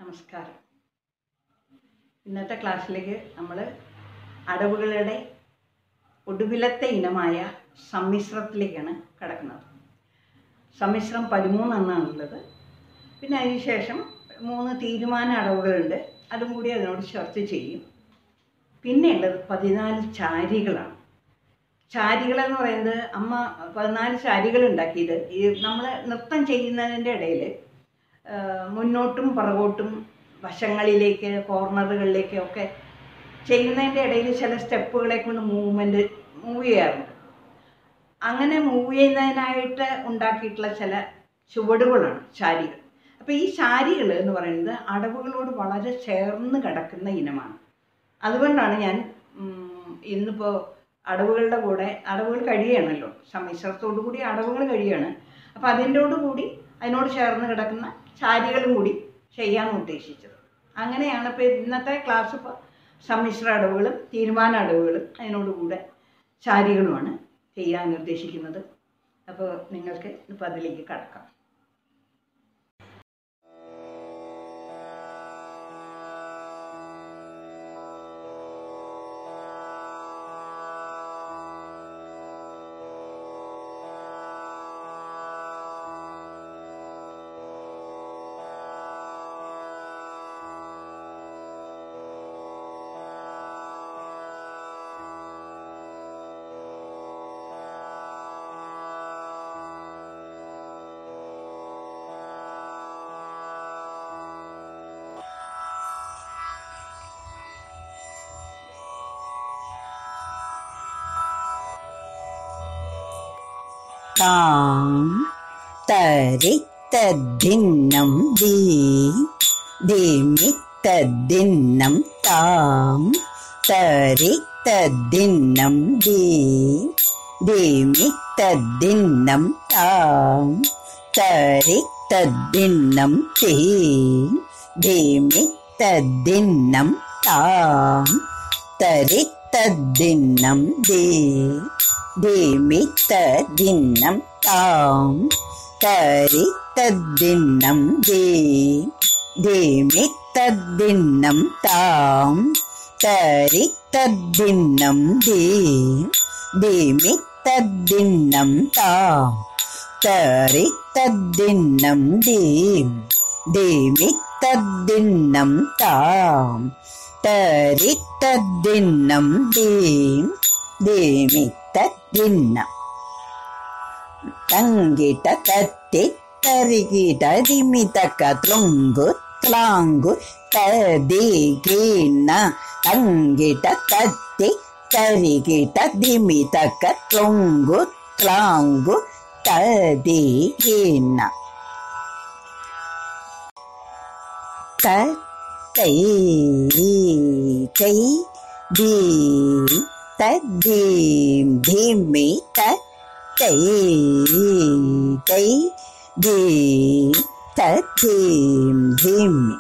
നമസ്കാരം. ഇന്നത്തെ ക്ലാസ്സിലേക്ക് നമ്മൾ അടവുകളുടെ ഒടുവിലത്തെ ഇനമായ സമ്മിശ്രത്തിലേക്കാണ് കടക്കുന്നത്. സമ്മിശ്രം 13 എണ്ണാണുള്ളത്. പിന്നെ അതിനുശേഷം 3 തീരുമാന അടവുകളുണ്ട്, അതും കൂടി അതിനോട് ചർച്ച ചെയ്യും. പിന്നെ ഉള്ളത് 14 ചാരികളാണ്. ചാരികളെന്ന് പറയുന്നത് അമ്മ 14 ചാരികൾ ഉണ്ടാക്കിയത് നമ്മൾ നൃത്തം ചെയ്യുന്നതിൻ്റെ ഇടയിൽ മുന്നോട്ടും പുറകോട്ടും വശങ്ങളിലേക്ക് കോർണറുകളിലേക്ക് ഒക്കെ ചെയ്യുന്നതിൻ്റെ ഇടയിൽ ചില സ്റ്റെപ്പുകളെ കൊണ്ട് മൂവ് ചെയ്യാറുണ്ട്. അങ്ങനെ മൂവ് ചെയ്യുന്നതിനായിട്ട് ഉണ്ടാക്കിയിട്ടുള്ള ചില ചുവടുകളാണ് ചാരികൾ. അപ്പോൾ ഈ ചാരികൾ എന്ന് പറയുന്നത് അടവുകളോട് വളരെ ചേർന്ന് കിടക്കുന്ന ഇനമാണ്. അതുകൊണ്ടാണ് ഞാൻ ഇന്നിപ്പോൾ അടവുകളുടെ കൂടെ അടവുകൾ കഴിയുകയാണല്ലോ, സമ്മിശ്രത്തോടു കൂടി അടവുകൾ കഴിയുകയാണ്. അപ്പോൾ അതിനോട് ചേർന്ന് കിടക്കുന്ന ചാരികളും കൂടി ചെയ്യാൻ ഉദ്ദേശിച്ചത്. അങ്ങനെയാണ് ഇപ്പോൾ ഇന്നത്തെ ക്ലാസ്. ഇപ്പോൾ സമ്മിശ്ര അടവുകളും തീരുമാന അടവുകളും അതിനോടുകൂടെ ചാരികളുമാണ് ചെയ്യാൻ നിർദ്ദേശിക്കുന്നത്. അപ്പോൾ നിങ്ങൾക്ക് ഇപ്പോൾ അതിലേക്ക് കടക്കാം. താം തരിത്തദിന്നം ധീമിത്തദിന്നം താം തരിത്തദിന്നം ധീമിത്തദിന്നം താം തരിത്തദിന്നം ധീമിത്തദിന്നം താം തരിത്തദിന്നം ധീമിത്തദിന്നം താം തരിത്തദിന്നം ധീമിത്തദിന്നം താം തരിത്തദിന്നം ധീമിത്തദിന്നം താം തരിത്തദിന്നം ധീമിത്തദിന്നം താം തരിത്തദിന്നം ധീമിത്തദിന്നം തങ്കിട്ട തത്തി തരികിട ദിമിതക ത്ലുങ്കു ത്ലാങ്കു തദികിണ തങ്കിട്ട തത്തി തരികിട ദിമിതക ത്ലുങ്കു ത്ലാങ്കു തദികിണ തൈ തൈ ദീ തദ്ദീം ധീമി തൈ തൈ ദീ തദ്ദീം ധീമി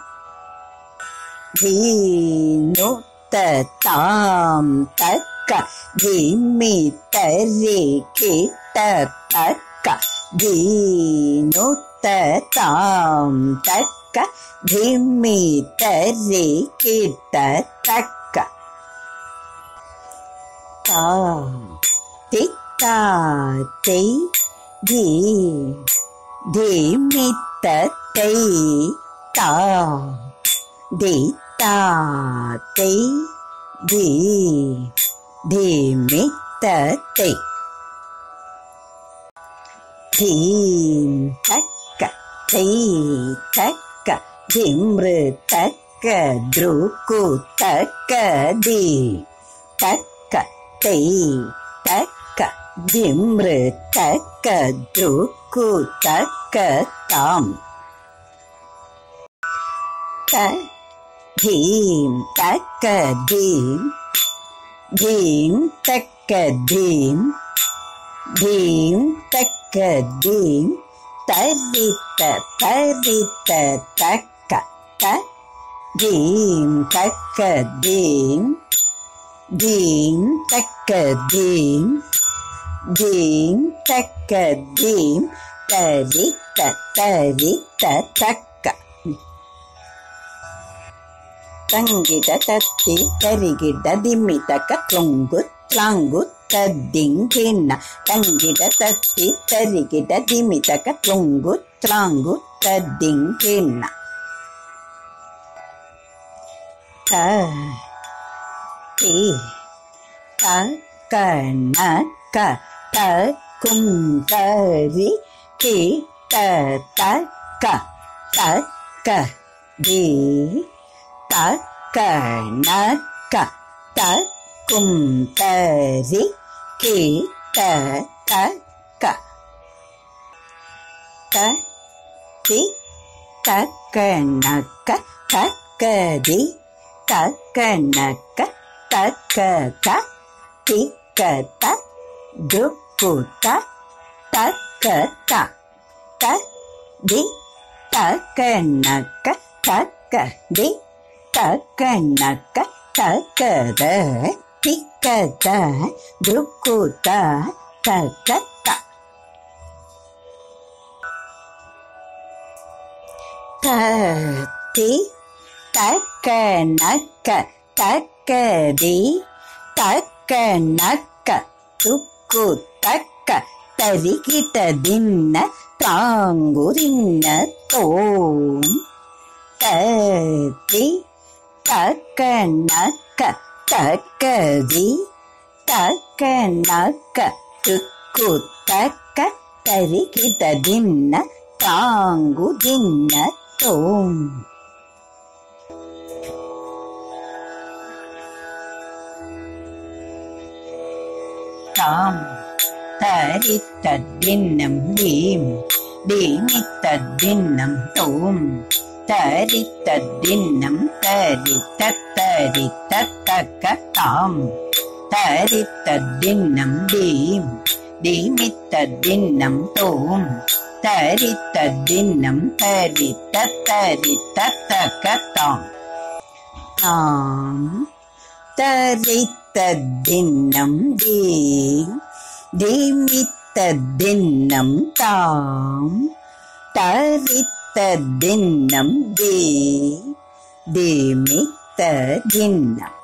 ധീനു താം തക്ക ധീമി തരി കിട്ട തക്ക ധീനു താം തക്ക ധീമി തരി കിട്ട തക്ക താ തിത്താ തൈ ധീ ധീമിത്ത തൈ താ ധിത്താ തൈ ധീ ധീമിത്ത തൈ ധീം തക്ക തൈ തക്ക ധിമൃ തക്ക ദ്രുക്കു തക്ക ധീ തക്ക തൈ തക്ക ധിമൃ തക്ക ദ്രുക്കു തക്ക താം ധീം തക്ക ധീം ധീം തക്ക ധീം ധീം തക്ക ധീം തരിത്ത തരിത്ത തക്ക ധീം തക്ക ധീം ധീം തക്ക ധീം ധീം തക്ക ധീം തരിത്ത തക്ക ತಂಗಿಡ ತತ್ತಿ ತರಿಗಿಡ ದಿಮ್ಮಿತಕ ತ್ಲೊಂಗು ತ್ಲಾಂಗು ತದ್ದಿಂಗಿಣ್ಣ ತಂಗಿಡ ತತ್ತಿ ತರಿಗಿಡ ದಿಮ್ಮಿತಕ ತ್ಲೊಂಗು ತ್ಲಾಂಗು ತದ್ದಿಂಗಿಣ್ಣ ತ ತಿ ತ ಕಣಕ ತ ಕುಂಕರಿ ಕಿ ತ ಕ ತ ಕ ದಿ ತ ಕಣಕ ತ ಕುಂಕರಿ ಕಿ ತ ಕ ತ ತಿ ತ ಕಣಕ ತ ಕ ದಿ ತ ಕಣಕ ತ ಕ ಕ ತಿ ಕ ತ ದು ಕು ತ ತ ಕ ತ ತ ದಿ ತ ಕಣಕ ತ ಕ ದಿ ತ ಕಣಕ ತ ಕ ದ ತಿ ಕ ತ ದು ಕು ತ ತ ಕ ತ ತ ತಿ ತ ಕಣಕ ತ ಕ ದಿ ತ ಕಣಕ ದು ಕು ತ ಕ ತರಿಗಿಟ ದಿನ್ನ ತಾಂಗುರಿನ್ನ ತೋಂ ತ ತಿ ತ ಕಣಕ ತ ಕ ದಿ ತ ಕಣಕ ದು ಕು ತ ಕ ತರಿಗಿಟ ದಿನ್ನ ತಾಂಗುರಿನ್ನ ತೋಂ தாம் தரித்ததின்னம் தீம் தீமித்ததின்னம் தோம் தரித்ததின்னம் தரித்தத்தரித்தக்க தாம் தரித்ததின்னம் தீம் தீமித்ததின்னம் தோம் தரித்ததின்னம் தரித்தத்தரித்தக்க தாம் தாம் தரித்ததின்னம் தீம் தீமித்ததின்னம் தாம் தரித்ததின்னம் தீமித்ததின்னம்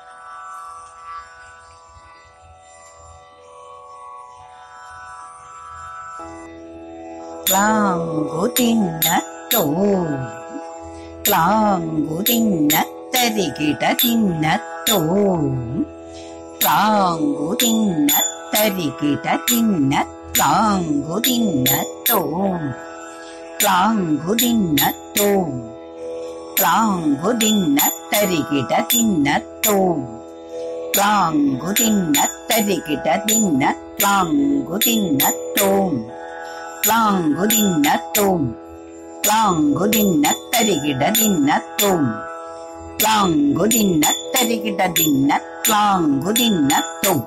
க்ளாங்குதின்ன தோம் க்ளாங்குதின்ன தரிகிட தின்ன தோம் க்ளாங்குதின்ன தரிகிட தின்ன க்ளாங்குதின்ன தோம் க்ளாங்குதின்ன தோம் க்ளாங்குதின்ன தரிகிட தின்ன தோம் க்ளாங்குதின்ன தரிகிட தின்ன க்ளாங்குதின்ன தோம் க்ளாங்குதின்ன தோம் க்ளாங்குதின்ன தரிகிட தின்ன தோம் க்ளாங்குதின்ன தரிகிட தின்ன க்ளாங்குதின்ன தோம்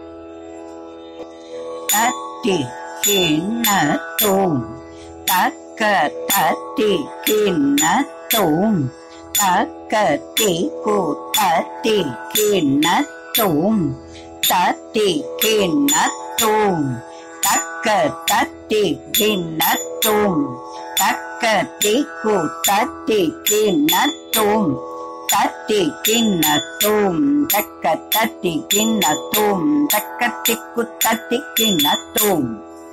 தட்டி கிண்ண தோம் தக்க தட்டி கிண்ண தோம் தக்க கு தட்டி கிண்ண தோம் தட்டி கிண்ண தோம் தக்க தட்டி கிண்ண தோம் தக்க கு தட்டி கிண்ண தோம் தட்டி கிண்ண தோம் தக்க தட்டி கிண்ண தோம் தக்க திக்கு தட்டி கிண்ண தோம்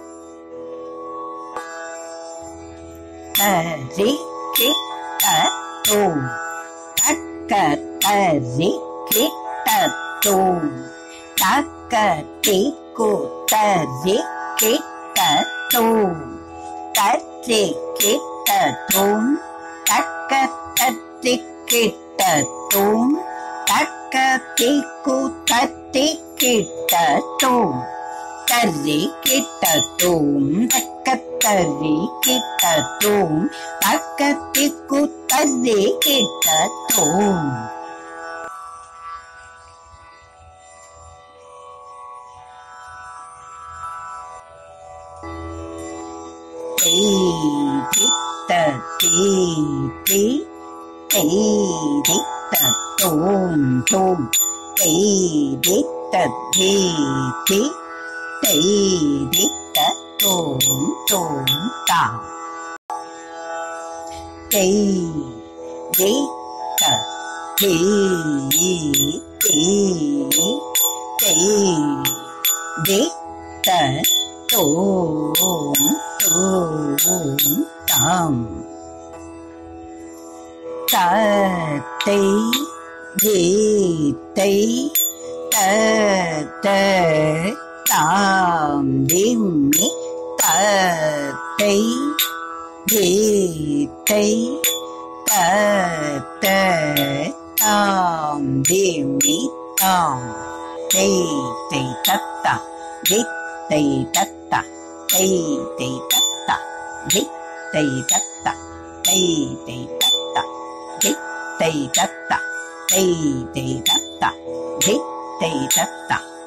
தரி கிட்ட தோம் தக்க தரி கிட்ட தோம் தக்க திக்கு தரி கிட்ட தோம் தரி கிட்ட தோம் தக்க தரி கிட்ட தோம் தக்க திக்கு தட்டி கிட்ட தோம் தரி கிட்ட தோம் தக்க தரி கிட்ட தோம் தக்க திக்கு தரி கிட்ட தோம் தித்த தி தித்த தோம் தோம் தித்த தி தித்த தோம் தோம் தாம் தித்த ധീ തീ തൈ ദി ത തോം തോം താം ത തൈ ധീ തൈ ത ത താം ദിമ്മി ത തൈ ധീ തൈ ത ത താം ദിമ്മി താം തൈ തൈ തത്ത ദി തൈ തത്ത തൈ തൈ തത്ത ദി തൈ തത്ത തൈ തൈ തത്ത ദി തൈ തത്ത തൈ തൈ തത്ത ദി തൈ തത്ത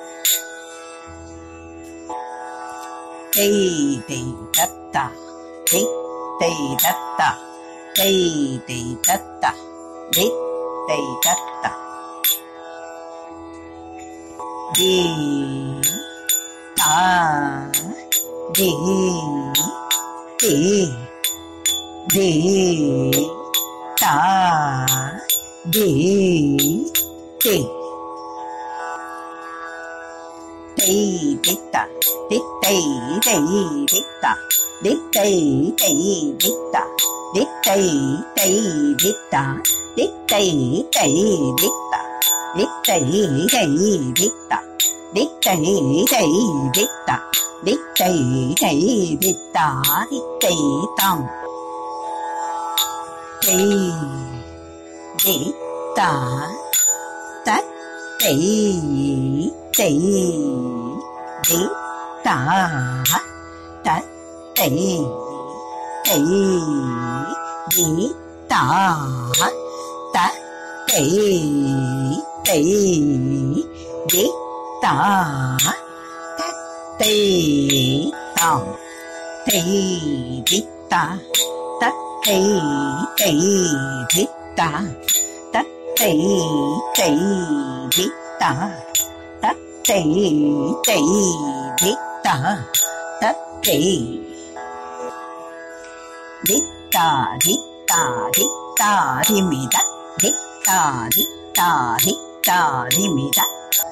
തൈ തൈ തത്ത ദി തൈ തത്ത തൈ തൈ തത്ത ദി തൈ തത്ത ദി താ ദി തി ദി താ ദി തി tây tít ta tít tây tây tít ta tít tây tây tít ta tít tây tây tít ta tít tây tây tít ta tít tây tây tít ta tít tây tây tít ta tít tây tây tít ta tít tây tam tây tít ta tát tây tây đi ta ta tây tây đi ta ta tây tây đi ta ta tây tam tây đi ta ta tây tây đi ta ta tây tây đi ta tát tây tây đít ta tát tây đít ta đít ta đít ta đi mi tát đít ta đít ta đít ta đi mi tát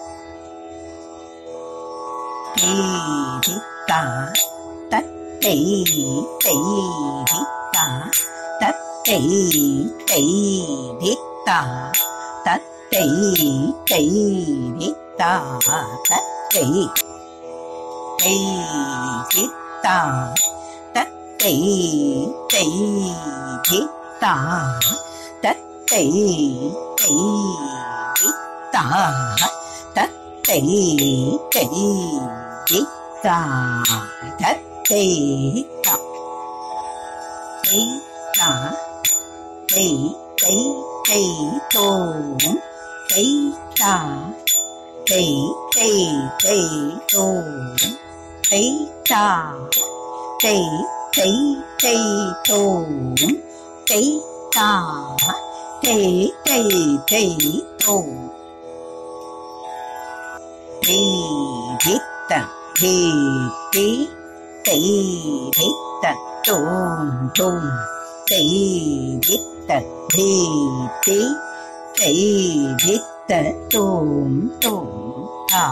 tây đít ta tát tây tây đít ta tát tây tây đít ta tát tây tây đít ta tát tây tây đít ta tát tây tây đít ta tát tây tây đít ta tát tây tây đít ta tát tây ta tây ta tây tây tây tôm tây ta tây tây tây tôm tây ta tây tây tây tôm tây ta tây tây tây tôm tây đít ta tây tí tây đít ta tôm tôm tây đít ta tây tí tây đít ta tôm tôm ta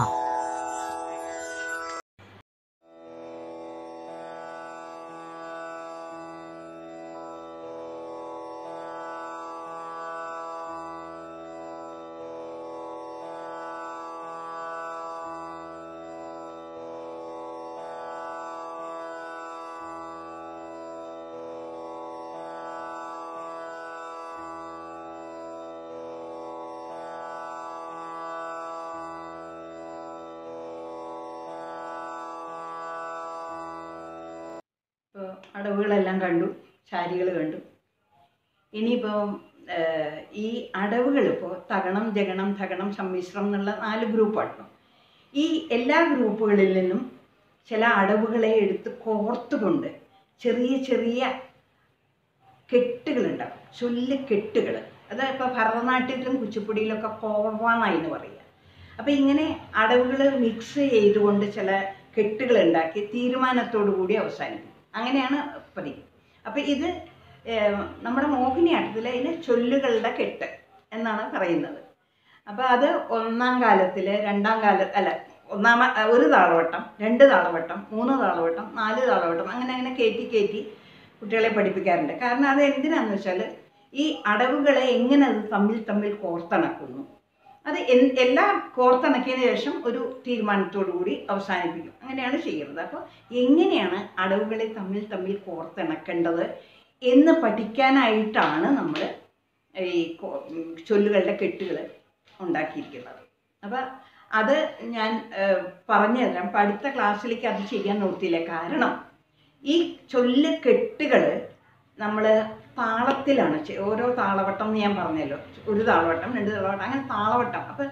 ഇപ്പോൾ അടവുകളെല്ലാം കണ്ടു, ചാരികൾ കണ്ടു. ഇനിയിപ്പോൾ ഈ അടവുകളിപ്പോൾ തകണം, ജഗണം, തകണം, സമ്മിശ്രം എന്നുള്ള 4 ഗ്രൂപ്പാണല്ലോ. ഈ എല്ലാ ഗ്രൂപ്പുകളിൽ നിന്നും ചില അടവുകളെ എടുത്ത് കോർത്തുകൊണ്ട് ചെറിയ ചെറിയ കെട്ടുകളുണ്ടാവും, ചൊല്ലിക്കെട്ടുകൾ. അത് ഇപ്പോൾ ഭരതനാട്യത്തിലും കുച്ചിപ്പുടിയിലൊക്കെ കോർവാന്നായി എന്ന് പറയുക. അപ്പോൾ ഇങ്ങനെ അടവുകൾ മിക്സ് ചെയ്തുകൊണ്ട് ചില കെട്ടുകളുണ്ടാക്കി തീരുമാനത്തോടു കൂടി അവസാനിക്കും. അങ്ങനെയാണ് പതിവ്. അപ്പോൾ ഇത് നമ്മുടെ മോഹിനിയാട്ടത്തിൽ അതിന് ചൊല്ലുകളുടെ കെട്ട് എന്നാണ് പറയുന്നത്. അപ്പോൾ അത് ഒന്നാം കാലത്തിൽ, രണ്ടാം കാല അല്ല ഒരു താളവട്ടം, 2 താളവട്ടം, 3 താളവട്ടം, 4 താളവട്ടം, അങ്ങനെ കയറ്റി കുട്ടികളെ പഠിപ്പിക്കാറുണ്ട്. കാരണം അത് എന്തിനാണെന്ന് വെച്ചാൽ ഈ അടവുകളെ എങ്ങനെ അത് തമ്മിൽ കോർത്തിണക്കുന്നു, അത് എല്ലാം കോർത്തിണക്കിയതിന് ശേഷം ഒരു തീരുമാനത്തോടു കൂടി അവസാനിപ്പിക്കും. അങ്ങനെയാണ് ചെയ്യുന്നത്. അപ്പോൾ എങ്ങനെയാണ് അടവുകളെ തമ്മിൽ കോർത്തിണക്കേണ്ടത് എന്ന് പഠിക്കാനായിട്ടാണ് നമ്മൾ ഈ ചൊല്ലുകളുടെ കെട്ടുകൾ ഉണ്ടാക്കിയിരിക്കുന്നത്. അപ്പോൾ അത് ഞാൻ പറഞ്ഞു തരാം. അപ്പോൾ അടുത്ത ക്ലാസ്സിലേക്ക് അത് ചെയ്യാൻ നോക്കിയില്ല. കാരണം ഈ ചൊല്ല് കെട്ടുകൾ നമ്മൾ താളത്തിലാണ് ഓരോ താളവട്ടം എന്ന് ഞാൻ പറഞ്ഞല്ലോ. 1 താളവട്ടം, 2 താളവട്ടം, അങ്ങനെ താളവട്ടം. അപ്പം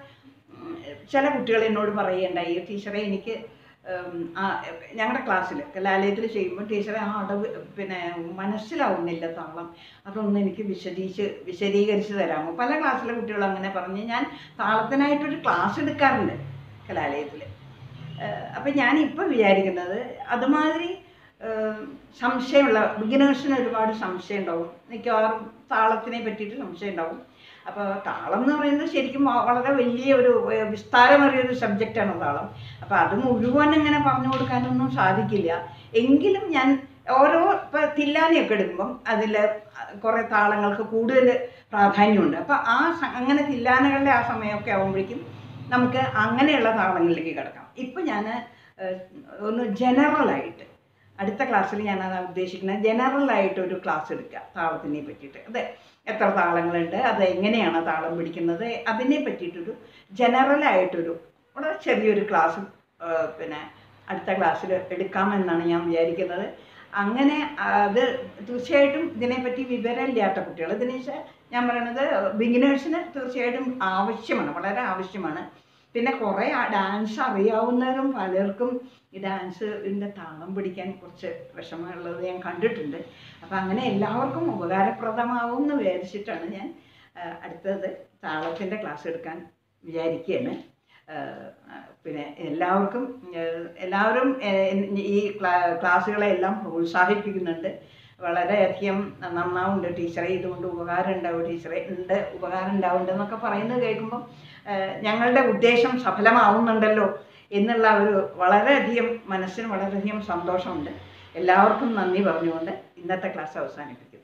ചില കുട്ടികൾ എന്നോട് പറയുകയുണ്ടായി, ടീച്ചറെ എനിക്ക് ഞങ്ങളുടെ ക്ലാസ്സിൽ കലാലയത്തിൽ ചെയ്യുമ്പോൾ ടീച്ചറെ ആ അടവ് മനസ്സിലാവുന്നില്ല താളം, അതൊന്ന് എനിക്ക് വിശദീകരിച്ച് തരാമോ? പല ക്ലാസ്സിലെ കുട്ടികളും അങ്ങനെ പറഞ്ഞ് ഞാൻ താളത്തിനായിട്ടൊരു ക്ലാസ് എടുക്കാറുണ്ട് കലാലയത്തിൽ. അപ്പം ഞാനിപ്പോൾ വിചാരിക്കുന്നത് അതുമാതിരി സംശയമുള്ള ബിഗിനേഴ്സിന് ഒരുപാട് സംശയം ഉണ്ടാവും. മിക്കവാറും താളത്തിനെ പറ്റിയിട്ട് സംശയം ഉണ്ടാവും. അപ്പോൾ താളം എന്ന് പറയുന്നത് ശരിക്കും വളരെ വലിയ ഒരു വിസ്താരമേറിയൊരു സബ്ജക്റ്റാണ് താളം. അപ്പോൾ അത് മുഴുവൻ ഇങ്ങനെ പറഞ്ഞു കൊടുക്കാനൊന്നും സാധിക്കില്ല. എങ്കിലും ഞാൻ ഇപ്പോൾ തില്ലാനയൊക്കെ എടുക്കുമ്പം അതിൽ കുറേ താളങ്ങൾക്ക് കൂടുതൽ പ്രാധാന്യമുണ്ട്. അപ്പോൾ അങ്ങനെ തില്ലാനകളുടെ ആ സമയമൊക്കെ ആകുമ്പോഴേക്കും നമുക്ക് അങ്ങനെയുള്ള താളങ്ങളിലേക്ക് കിടക്കാം. ഇപ്പം ഞാൻ ഒന്ന് ജനറലായിട്ട് അടുത്ത ക്ലാസ്സിൽ ഞാനത് ഉദ്ദേശിക്കുന്നത് ജനറലായിട്ടൊരു ക്ലാസ് എടുക്കുക താളത്തിനെ പറ്റിയിട്ട്. അത് എത്ര താളങ്ങളുണ്ട്, അത് എങ്ങനെയാണ് താളം പിടിക്കുന്നത്, അതിനെ പറ്റിയിട്ടൊരു ജനറലായിട്ടൊരു വളരെ ചെറിയൊരു ക്ലാസ് അടുത്ത ക്ലാസ്സിൽ എടുക്കാമെന്നാണ് ഞാൻ വിചാരിക്കുന്നത്. അങ്ങനെ അത് തീർച്ചയായിട്ടും ഇതിനെപ്പറ്റി വിവരമില്ലാത്ത കുട്ടികൾ, ഇതിനെ ഞാൻ പറയണത് ബിഗിനേഴ്സിന് തീർച്ചയായിട്ടും ആവശ്യമാണ്, വളരെ ആവശ്യമാണ്. പിന്നെ കുറേ ഡാൻസ് അറിയാവുന്നവരും പലർക്കും ഈ ഡാൻസിൻ്റെ താളം പിടിക്കാൻ കുറച്ച് വിഷമമുള്ളത് ഞാൻ കണ്ടിട്ടുണ്ട്. അപ്പം അങ്ങനെ എല്ലാവർക്കും ഉപകാരപ്രദമാവും എന്ന് വിചാരിച്ചിട്ടാണ് ഞാൻ അടുത്തത് താളത്തിൻ്റെ ക്ലാസ് എടുക്കാൻ വിചാരിക്കുകയാണ്. എല്ലാവരും ഈ ക്ലാസ്സുകളെല്ലാം പ്രോത്സാഹിപ്പിക്കുന്നുണ്ട്. വളരെയധികം നന്നാവുണ്ട് ടീച്ചറെ, ഇതുകൊണ്ട് ഉപകാരം ഉണ്ടാവും ടീച്ചറെ, ഉപകാരം ഉണ്ടാവുന്നുണ്ടെന്നൊക്കെ പറയുന്നത് കേൾക്കുമ്പം ഞങ്ങളുടെ ഉദ്ദേശം സഫലമാവുന്നുണ്ടല്ലോ എന്നുള്ള മനസ്സിന് വളരെയധികം സന്തോഷമുണ്ട്. എല്ലാവർക്കും നന്ദി പറഞ്ഞുകൊണ്ട് ഇന്നത്തെ ക്ലാസ് അവസാനിപ്പിക്കുന്നു.